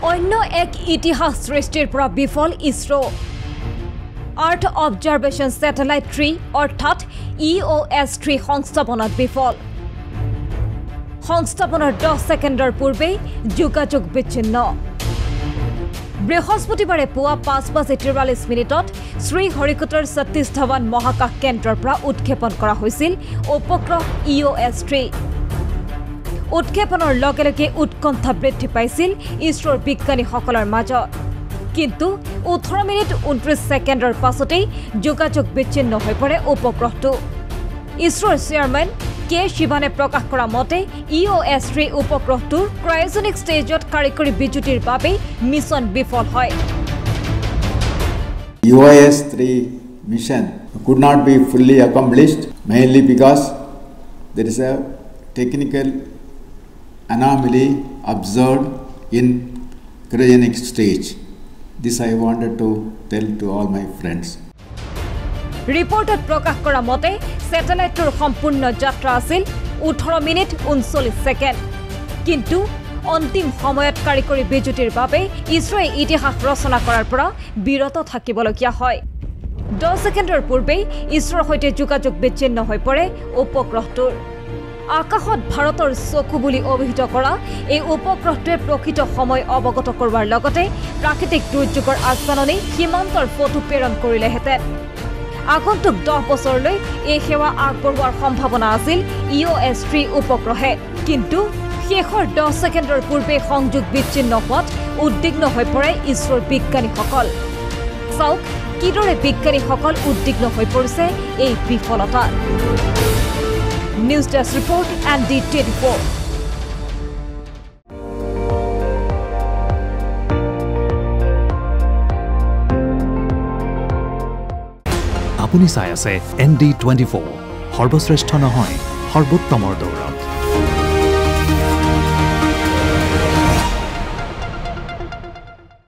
অন্য এক ইতিহাস সৃষ্টিৰ পৰা বিফল ইছৰো আৰ্থ অবজাৰভেশ্যন স্যাটেলাইট 3 অৰ্থাৎ EOS-3 সংস্থাপনত বিফল সংস্থাপনৰ 10 সেকেন্ডৰ পূৰ্বে যোগাযোগ বিচ্ছিন্ন বৃহস্পতিবাৰে পুৱা 5:43 শ্ৰীহৰিকোটাৰ সতীশ ধাৱান মহাকাশ কেন্দ্ৰৰ পৰা উৎক্ষেপণ কৰা হৈছিল উপগ্ৰহ EOS-3 উৎক্ষেপণৰ লগে লগে উৎকণ্ঠা বৃদ্ধি পাইছিল ইছৰোৰ বিজ্ঞানীসকলৰ মাজত কিন্তু 18 মিনিট 29 সেকেন্ডৰ পাছতেই যোগাযোগ বিচ্ছিন্ন হৈ পৰে উপগ্ৰহটো ইছৰোৰ চেয়াৰম্যান কে শিৱানে প্ৰকাশ কৰা মতে EOS-3 উপগ্ৰহটোৰ ক্ৰায়োজেনিক ষ্টেজত কাৰিকৰী বিজুতিৰ বাবে মিছন বিফল হয় EOS-3 mission could not be fully accomplished mainly because there is a technical anomaly observed in cryogenic stage. This I wanted to tell to all my friends. ৰিপৰ্টত প্ৰকাশ কৰা মতে স্যাটেলাইটৰ সম্পূৰ্ণ যাত্ৰা আছিল 18 মিনিট 39 সেকেন্ড কিন্তু অন্তিম সময়ত কাৰিকৰী বিজুতিৰ বাবে ইছৰোৱে ইতিহাস ৰচনা কৰাৰ পৰা বিৰত থাকিবলগীয়া হয় 10 সেকেন্ডৰ পূৰ্বে ইছৰোৰ সৈতে যোগাযোগ বিচ্ছিন্ন হৈ পৰে উপগ্ৰহটোৰ আকাশত ভাৰতৰ চকু বুলি অভিহিত কৰা এই উপগ্ৰহটোৱে প্ৰকৃত সময় অৱগত কৰাৰ লগতে প্ৰাকৃতিক দুৰ্যোগৰ আগজাননী সীমান্তৰ ফটো প্ৰেৰণ কৰিলেহেঁতেন আগন্তুক 10 বছৰলৈ এই সেৱা আগবঢ়োৱাৰ সম্ভাৱনা আছিল EOS-3 উপগ্ৰহে কিন্তু শেষৰ 10 সেকেন্ডৰ পূৰ্বে সংযোগ বিচ্ছিন্ন হোৱাত উদ্বিগ্ন হৈ পৰে ইছৰোৰ বিজ্ঞানীসকল চাওক কিদৰে বিজ্ঞানীসকল উদ্বিগ্ন হৈ পৰিছে এই বিফলতা News Desk Report and ND24. আপুনি চাই আছে ND24 সৰ্বশ্ৰেষ্ঠ নহয় সৰ্বোত্তমৰ দৌৰ